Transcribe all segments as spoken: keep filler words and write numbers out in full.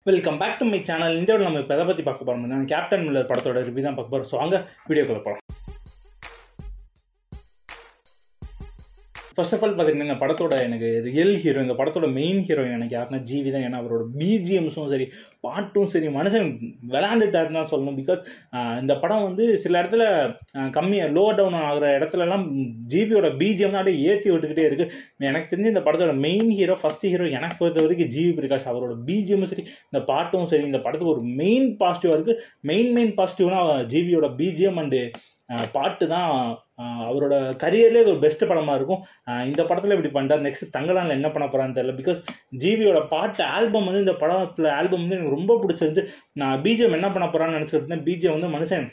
Welcome back to my channel. இந்த நம்ம இப்போ எதை பற்றி பார்க்க போகிறோம், கேப்டன் மில்லர் படத்தோட ரிவ்யூ தான் பார்க்க போகிறோம். ஸோ அங்கே வீடியோக்குள்ள போகலாம். ஃபர்ஸ்ட் ஆஃப் ஆல் பார்த்தீங்கன்னா இந்த படத்தோட எனக்கு ரியல் ஹீரோ, இந்த படத்தோட மெயின் ஹீரோயின் எனக்கு யாருன்னா ஜிவி தான். ஏன்னா அவரோட பிஜிஎம்ஸும் சரி, பாட்டும் சரி, மனுஷன் விளையாண்டுட்டாருன்னு தான் சொல்லணும். பிகாஸ் இந்த படம் வந்து சில இடத்துல கம்மியாக லோ டவுன் ஆகிற இடத்துலலாம் ஜிவியோட பிஜிஎம் தான் அப்படியே ஏற்றி விட்டுக்கிட்டே இருக்குது. எனக்கு தெரிஞ்சு இந்த படத்தோட மெயின் ஹீரோ, ஃபர்ஸ்ட் ஹீரோ எனக்கு பொறுத்த வரைக்கும் ஜிவி பிரகாஷ். அவரோட பிஜிஎம்மும் சரி, இந்த பாட்டும் சரி, இந்த படத்துக்கு ஒரு மெயின் பாசிட்டிவாக இருக்குது. மெயின் மெயின் பாசிட்டிவ்னா ஜிவியோட பிஜிஎம் அண்டு பாட்டு தான் அவரோட கரியர்லேயே ஒரு பெஸ்ட் படமாக இருக்கும். இந்த படத்தில் இப்படி பண்ணுறாரு, நெக்ஸ்ட் தங்கலானில் என்ன பண்ண போகிறான்னு தெரியல. பிகாஸ் ஜிவியோட பாட்டு ஆல்பம் வந்து இந்த படத்தில் ஆல்பம் வந்து எனக்கு ரொம்ப பிடிச்சிருந்துச்சு. நான் பிஜிஎம் என்ன பண்ண போகிறான்னு நினச்சிட்டு இருந்தேன். பிஜிஎம் வந்து மனுஷன்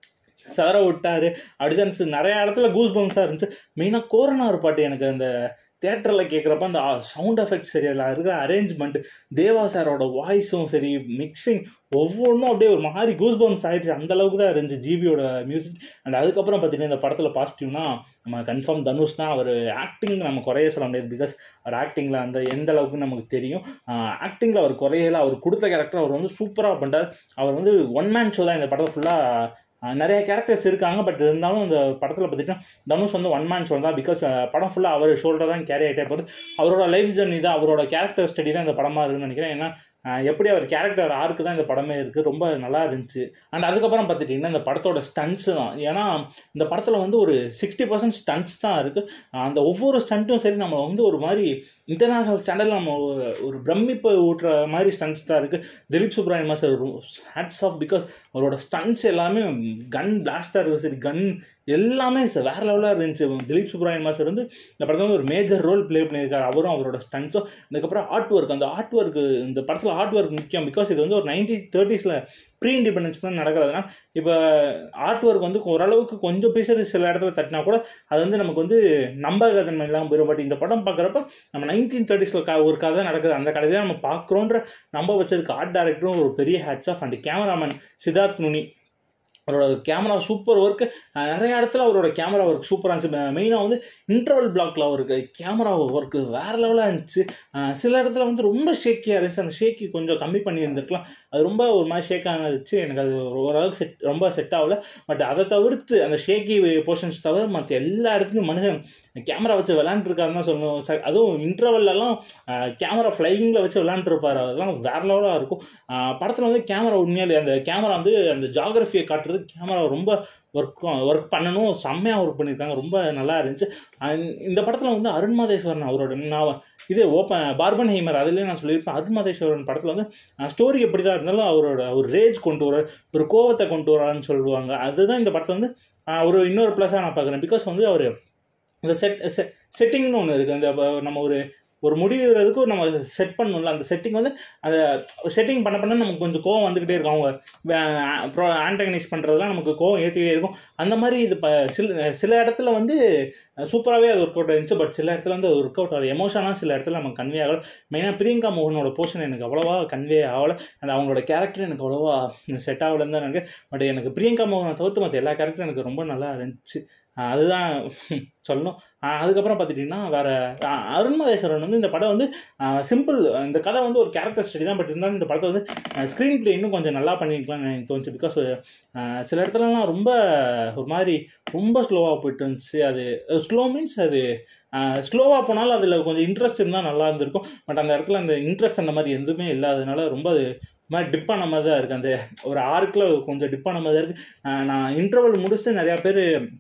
சதற விட்டார். அப்படிதான் நிறைய இடத்துல கூஸ் பம்ஸாக இருந்துச்சு. மெயினாக கோரனா ஒரு பாட்டு எனக்கு அந்த தேட்டரில் கேட்குறப்ப அந்த சவுண்ட் எஃபெக்ட்ஸ் சரி, அதில் இருக்கிற அரேஞ்ச்மெண்ட், தேவா சாரோட வாய்ஸும் சரி, மிக்சிங் ஒவ்வொன்றும் அப்படியே ஒரு மாதிரி கூஸ் பம்ஸ் ஆகிடுச்சு. அந்தளவுக்கு தான் இருந்துச்சு ஜிவியோட மியூசிக். அண்ட் அதுக்கப்புறம் பார்த்தீங்கன்னா இந்த படத்தில் பாசிட்டிவ்னா நம்ம கன்ஃபார்ம் தனுஷ் தான். அவர் ஆக்டிங் நம்ம குறைய சொல்ல முடியாது. பிகாஸ் அவர் ஆக்டிங்கில் அந்த எந்த அளவுக்கு நமக்கு தெரியும். ஆக்டிங்கில் அவர் குறையல. அவர் கொடுத்த கேரக்டர் அவர் வந்து சூப்பராக பண்ணுறார். அவர் வந்து ஒன் மேன் ஷோ தான். இந்த படத்தை ஃபுல்லாக நிறைய கேரக்டர்ஸ் இருக்காங்க. பட் இருந்தாலும் இந்த படத்தில் பார்த்திங்கன்னா தனுஷ் வந்து ஒன் மேன் ஷோ தான். பிகாஸ் படம் ஃபுல்லாக அவர் ஷோல்டர் தான் கேரி ஆகிட்டே போகுது. அவரோட லைஃப் ஜர்னி தான், அவரோட கேரக்டர் ஸ்டடி தான் இந்த படமாக இருக்குன்னு நினைக்கிறேன். ஏன்னா எப்படி அவர் கேரக்டர் ஆர்க்கு தான் இந்த படமே இருக்குது. ரொம்ப நல்லா இருந்துச்சு. அண்ட் அதுக்கப்புறம் பார்த்துட்டிங்கன்னா இந்த படத்தோட ஸ்டண்ட்ஸு தான். ஏன்னா இந்த படத்தில் வந்து ஒரு சிக்ஸ்டி பர்சன்ட் ஸ்டண்ட்ஸ் தான் இருக்குது. அந்த ஒவ்வொரு ஸ்டண்ட்டும் சரி, நம்ம வந்து ஒரு மாதிரி இன்டர்நேஷ்னல் ஸ்டாண்டர்டில் நம்ம ஒரு பிரமிப்பு ஊட்டுற மாதிரி ஸ்டண்ட்ஸ் தான் இருக்குது. Dilip Subramaniam master hats off. Because அவரோட ஸ்டண்ட்ஸ் எல்லாமே கன் பிளாஸ்டாக இருக்குது சரி, கன் எல்லாமே வேறு லெவலாக இருந்துச்சு. திலீப் சுப்ரமணியம் மாஸ்டர் வந்து இந்த படத்தில் வந்து ஒரு மேஜர் ரோல் ப்ளே பண்ணியிருக்காரு. அவரும் அவரோட ஸ்டண்ட்ஸும். அதுக்கப்புறம் ஆர்ட் ஒர்க், அந்த ஆர்ட் ஒர்க்கு இந்த படத்தில் ஆர்ட் ஒர்க் முக்கியம். பிகாஸ் இது வந்து ஒரு நைன்டீன் தேர்ட்டிஸில் ப்ரீ இண்டிபெண்டன்ஸ் பண்ண நடக்கிறதுனா இப்போ ஆர்ட் ஒர்க் வந்து ஓரளவுக்கு கொஞ்சம் பேசுகிற சில இடத்துல தட்டினா கூட அது வந்து நமக்கு வந்து நம்பகத்தன்மை இல்லாமல் போயிடும். பட் இந்த படம் பார்க்குறப்ப நம்ம நைன்டீன் தேர்ட்டிஸில் க ஒரு கதை நடக்குது, அந்த கதையை நம்ம பார்க்குறோன்ற நம்ப வச்சதுக்கு ஆர்ட் டைரக்டரும் ஒரு பெரிய hats off. And cameraman Siddharth Nuni, அவரோட கேமரா சூப்பர் ஒர்க்கு. நிறைய இடத்துல அவரோட கேமரா ஒர்க் சூப்பராக இருந்துச்சு. மெயினாக வந்து இன்டர்வல் பிளாக்ல அவருக்கு கேமரா ஒர்க்கு வேறு லெவலாக இருந்துச்சு. சில இடத்துல வந்து ரொம்ப ஷேக்கியாக இருந்துச்சு. அந்த ஷேக்கி கொஞ்சம் கம்மி பண்ணி இருந்திருக்கலாம். அது ரொம்ப ஒரு மாதிரி ஷேக்காக இருந்துச்சு. எனக்கு அது ஓரளவுக்கு செட் ரொம்ப செட் ஆகலை. பட் அதை தவிர்த்து அந்த ஷேக்கி போர்ஷன்ஸ் தவிர மற்ற எல்லா இடத்துலையும் மனுஷன் கேமரா வச்சு விளையாண்டுருக்காருன்னு தான் சொல்லணும். அதுவும் இன்டர்வல்லாம் கேமரா ஃப்ளைங்கில் வச்சு விளையாண்டுருப்பார். அதெல்லாம் வேறு லெவலாக இருக்கும். படத்தில் வந்து கேமரா உண்மையாலே அந்த கேமரா வந்து அந்த ஜாகிரஃபியை காட்டுறது, கேமரா ரொம்ப ஒர்க் ஒர்க் பண்ணணும், செம்மையாக ஒர்க் பண்ணியிருக்காங்க. ரொம்ப நல்லா இருந்துச்சு. இந்த படத்தில் வந்து அருண் மாதேஸ்வரன் அவரோட நான் இது ஓப்பன் பார்பன் ஹைமர் அதுலேயே நான் சொல்லியிருப்பேன். அருண் மாதேஸ்வரன் படத்தில் வந்து ஸ்டோரி எப்படி தான் இருந்தாலும் அவரோட ஒரு ரேஜ் கொண்டு வர, ஒரு கோவத்தை கொண்டு வரான்னு சொல்லுவாங்க. அதுதான் இந்த படத்தில் வந்து ஒரு இன்னொரு ப்ளஸ்ஸாக நான் பார்க்குறேன். பிகாஸ் வந்து அவர் இந்த செட் செட்டிங்னு ஒன்று இருக்குது. அந்த நம்ம ஒரு ஒரு முடிவுறதுக்கு நம்ம செட் பண்ணணும்ல, அந்த செட்டிங் வந்து அந்த செட்டிங் பண்ண பண்ண நமக்கு கொஞ்சம் கோவம் வந்துக்கிட்டே இருக்கும். அவங்க ப்ரோ ஆன்டகனைஸ் பண்ணுறதுலாம் நமக்கு கோவம் ஏற்றிக்கிட்டே இருக்கும். அந்த மாதிரி இது இப்போ சில சில இடத்துல வந்து சூப்பராகவே அது ஒர்க் அவுட் ஆகிருந்துச்சு. பட் சில இடத்துல வந்து ஒர்க் அவுட் ஆகலை. எமோஷனாக சில இடத்துல நமக்கு கன்வே ஆகலை. மெயினாக பிரியங்கா மோகனோட போர்ஷன் எனக்கு அவ்வளோவா கன்வே ஆகலை. அந்த அவங்களோட கேரக்டர் எனக்கு அவ்வளோவா செட் ஆகலைன்னு தான் நினைக்கிறேன். பட் எனக்கு பிரியங்கா மோகனை தவிர்த்து மற்ற எல்லா கேரக்டரும் எனக்கு ரொம்ப நல்லா இருந்துச்சு. அதுதான் சொல்லணும். அதுக்கப்புறம் பார்த்துட்டிங்கன்னா வேறு அருண் மாதேஸ்வரன் வந்து இந்த படம் வந்து சிம்பிள், இந்த கதை வந்து ஒரு கேரக்டர் ஸ்டடி தான். பட் இருந்தாலும் இந்த படத்தை வந்து ஸ்க்ரீன் பிளே இன்னும் கொஞ்சம் நல்லா பண்ணியிருக்கலாம்னு எனக்கு தோணுச்சு. பிகாஸ் சில இடத்துலலாம் ரொம்ப ஒரு மாதிரி ரொம்ப ஸ்லோவாக போயிட்டு இருந்துச்சு. அது ஸ்லோ மீன்ஸ் அது ஸ்லோவாக போனாலும் அதில் கொஞ்சம் இன்ட்ரெஸ்ட் இருந்தால் நல்லா இருந்திருக்கும். பட் அந்த இடத்துல அந்த இன்ட்ரெஸ்ட் அந்த மாதிரி எதுவுமே இல்லாததுனால ரொம்ப அது மாதிரி டிப்பான மாதிரி தான் இருக்குது. அந்த ஒரு ஆர்க்கில் கொஞ்சம் டிப்பான மாதிரி தான் இருக்குது. நான் இன்டர்வல் முடிச்சுட்டு நிறையா பேர்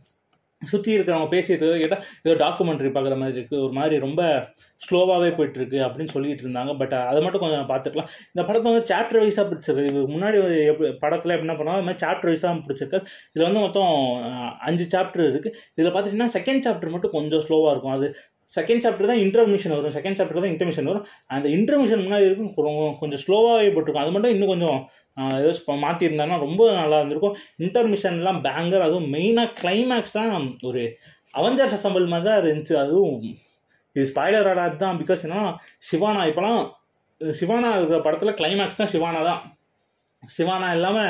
சுற்றி இருக்கிறவங்க பேசிட்டு கேட்டால் ஏதோ டாக்குமெண்ட்ரி பார்க்குற மாதிரி இருக்குது, ஒரு மாதிரி ரொம்ப ஸ்லோவாகவே போயிட்டுருக்கு அப்படின்னு சொல்லிட்டு இருந்தாங்க. பட் அதை மட்டும் கொஞ்சம் பார்த்துக்கலாம். இந்த படத்தை வந்து சாப்டர் வைஸாக பிடிச்சிருக்கு. இது முன்னாடி எப்படி படத்தில் என்ன பண்ணாலும் அது மாதிரி சாப்டர் வைஸ் தான் பிடிச்சிருக்கு. இதில் வந்து மொத்தம் அஞ்சு சாப்டர் இருக்குது. இதில் பார்த்துட்டிங்கன்னா செகண்ட் சாப்டர் மட்டும் கொஞ்சம் ஸ்லோவாக இருக்கும். அது செகண்ட் சாப்டர் தான் இன்டர்மிஷன் வரும், செகண்ட் சாப்டர் தான் இன்டர்மிஷன் வரும். அந்த இன்டர்மிஷன் முன்னாடி இருக்கும் கொஞ்சம் ஸ்லோவாகவே போட்டிருக்கும். அது மட்டும் இன்னும் கொஞ்சம் ஏதோ மாற்றிருந்தாங்கன்னா ரொம்ப நல்லா இருந்திருக்கும். இன்டர்மிஷன்லாம் பேங்கர். அதுவும் மெயினாக கிளைமேக்ஸ் தான் ஒரு அவெஞ்சர்ஸ் அசம்பிள் மாதிரி தான் இருந்துச்சு. அதுவும் இது ஸ்பாய்லர் ஆடாது தான். பிகாஸ் ஏன்னா சிவானா இப்போலாம் சிவானா இருக்கிற படத்தில் கிளைமேக்ஸ் தான் சிவானா தான். சிவானா இல்லாமல்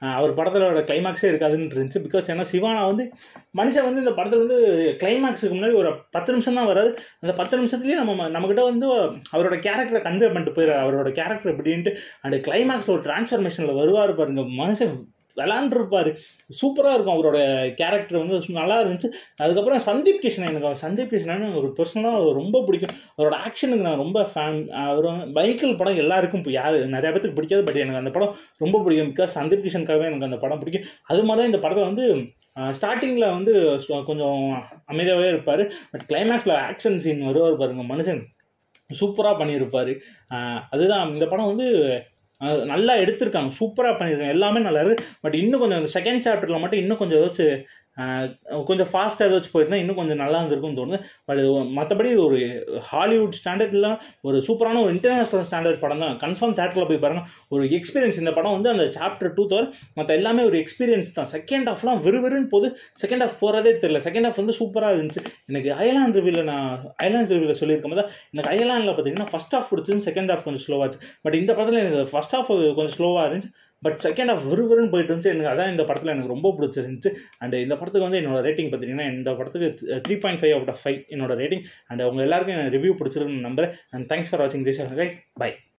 அவர் படத்தோட கிளைமாக்ஸே இருக்காதுன்னு இருந்துச்சு. பிகாஸ் ஏன்னா சிவானா வந்து மனுஷன் வந்து இந்த படத்தில் வந்து கிளைமாக்ஸுக்கு முன்னாடி ஒரு பத்து நிமிஷம் தான் வராது. அந்த பத்து நிமிஷத்துலேயே நம்ம நம்மக்கிட்ட வந்து அவரோட கேரக்டரை கன்வே பண்ணிட்டு போயிடுறாரு, அவரோட கேரக்டர் எப்படின்ட்டு. அண்ட் கிளைமாக்ஸில் ஒரு டிரான்ஸ்ஃபர்மேஷனில் வருவார் பாருங்க, மனுஷன் விளாண்டுருப்பார், சூப்பராக இருக்கும் அவரோட கேரக்டர் வந்து நல்லா இருந்துச்சு. அதுக்கப்புறம் சந்தீப் கிஷன், எனக்கு சந்தீப் கிஷன் ஒரு பர்சனலாக ரொம்ப பிடிக்கும். அவரோட ஆக்ஷனுக்கு நான் ரொம்ப ஃபேன். அவர் மைக்கேல் படம் எல்லாருக்கும் யார் நிறைய பேருக்கு பிடிக்காது, பட் எனக்கு அந்த படம் ரொம்ப பிடிக்கும். பிகாஸ் சந்தீப் கிஷனுக்காகவே எனக்கு அந்த படம் பிடிக்கும். அது மாதிரி தான் இந்த படத்தை வந்து ஸ்டார்டிங்கில் வந்து கொஞ்சம் அமைதியாகவே இருப்பார், பட் கிளைமேக்ஸில் ஆக்ஷன் சீன் வருவார் பாருங்க, மனுஷன் சூப்பராக பண்ணியிருப்பார். அதுதான் இந்த படம் வந்து நல்லா எடுத்திருக்காங்க, சூப்பராக பண்ணியிருக்காங்க, எல்லாமே நல்லா இருக்குது. பட் இன்னும் கொஞ்சம் அந்த செகண்ட் சாப்டரில் மட்டும் இன்னும் கொஞ்சம் ஏதாச்சும் கொஞ்சம் ஃபாஸ்ட்டாக ஏதாச்சும் போயிருந்தா இன்னும் கொஞ்சம் நல்லா இருந்திருக்கும்னு தோணுது. பட் மற்றபடி ஒரு ஹாலிவுட் ஸ்டாண்டர்டில் ஒரு சூப்பரான ஒரு இன்டர்நேஷ்னல் ஸ்டாண்டர்ட் படம் தான். கன்ஃபார்ம் தேட்டரில் போய் பாருங்கள், ஒரு எக்ஸ்பீரியன்ஸ். இந்த படம் வந்து அந்த சாப்டர் டூ தவிர மற்ற எல்லாமே ஒரு எக்ஸ்பீரியன்ஸ் தான். செகண்ட் ஹாஃப்லாம் விறுவிறுன்னு போது, செகண்ட் ஹாஃப் போகிறதே தெரியல. செகண்ட் ஹாஃப் வந்து சூப்பராக இருந்துச்சு. எனக்கு அயர்லாந்து ரிவ்யூவில் நான் அயர்லாந்து ரிவ்யூவில் சொல்லியிருக்கும் போது எனக்கு அயர்லாண்டில் பார்த்தீங்கன்னா ஃபஸ்ட் ஹாஃப் பிடிச்சிருந்து, செகண்ட் ஹாஃப் கொஞ்சம் ஸ்லோவாச்சு. பட் இந்த படத்தில் எனக்கு ஃபஸ்ட் ஹாஃப் கொஞ்சம் ஸ்லோவாக இருந்துச்சு, பட் செகண்ட் ஆஃப் விறுவிறுன்னு போயிட்டு இருந்துச்சு. எனக்கு அதான் இந்த படத்தில் எனக்கு ரொம்ப பிடிச்சிருந்துச்சு. அண்ட் இந்த படத்துக்கு வந்து என்னோட ரேட்டிங் பார்த்தீங்கன்னா, இந்த படத்துக்கு three point five out of five என்னோட ரேட்டிங். அண்ட் அவங்க எல்லாருக்கும் ரிவ்யூ பிடிச்சிருக்குன்னு நம்புறேன். அண்ட் தேங்க்ஸ் ஃபார் வாட்சிங் திஸ். பை.